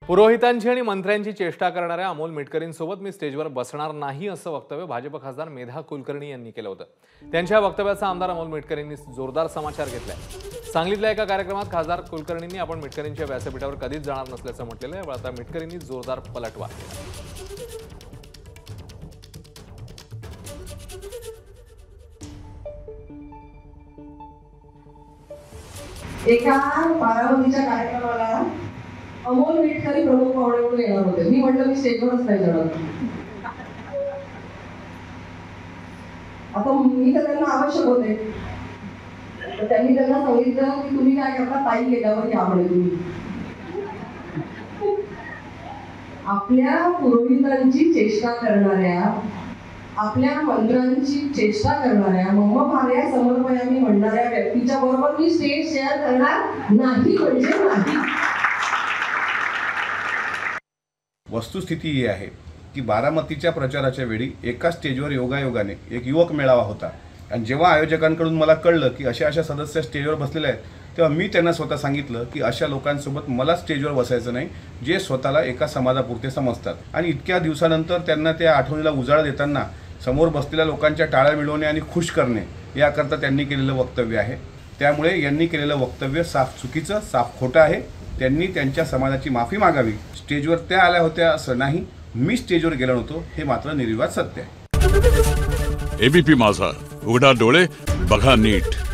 पुरोहितांची आणि मंत्र्यांची चेष्टा करणाऱ्या अमोल मिटकरींसोबत मी स्टेजवर बसणार नाही असं वक्तव्य भाजप खासदार मेधा कुलकर्णी यांनी केलं होतं। त्यांच्या वक्तव्याचा आमदार अमोल मिटकरींनी जोरदार समाचार घेतलाय। सांगलीतल्या एका कार्यक्रमात खासदार कुलकर्णींनी आपण मिटकरींच्या व्यासपीठावर कधीच जाणार नसल्याचं म्हटलेलं आहे। आता मिटकरींनी जोरदार पलटवार केला। एका बारामतीच्या कार्यक्रमाला अमोल मिटकरी प्रमुख पाहुणे म्हणून येणार होते। मी म्हटलं मी स्टेजवरच नाही जाणार। आता मी तर त्यांना आवश्यक होते, तर त्यांनी त्यांना सांगितलं की तुम्ही काय करता, ताई गेल्यावर या म्हणे तुम्ही। आपल्या पुरोहितांची चेष्टा करणाऱ्या, आपल्या मंत्र्यांची चेष्टा करणाऱ्या, मम्मा भार्या समर्पयामी म्हणणाऱ्या व्यक्तीच्या बरोबर मी स्टेज शेअर करणार नाही म्हणजे नाही। वस्तुस्थिती ही आहे की बारामतीच्या प्रचाराच्या वेळी एका स्टेजवर योगायोगाने एक युवक मेळावा होता आणि जेव्हा आयोजकांकडून मला कळलं की अशा सदस्य स्टेजवर बसलेले आहेत, तेव्हा मी त्यांना स्वतः सांगितलं की अशा लोकांसोबत मला स्टेजवर बसायचं नाही जे स्वतःला एका समाजापुरते समजतात। आणि इतक्या दिवसानंतर त्यांना त्या आठवणीला उजाळा देताना समोर बसलेल्या लोकांच्या टाळ्या मिळवणे आणि खुश करणे याकरता त्यांनी केलेलं वक्तव्य आहे। त्यामुळे यांनी केलेलं वक्तव्य साफ चुकीचं, साफ खोटं आहे। त्यांनी त्यांच्या समाजाची माफी मागावी। स्टेजवर त्या आल्या होत्या असं नाही, मी स्टेजवर गेलो नव्हतो हे मात्र निर्विवाद सत्य आहे। एबीपी माझा, उघडा डोळे बघा नीट।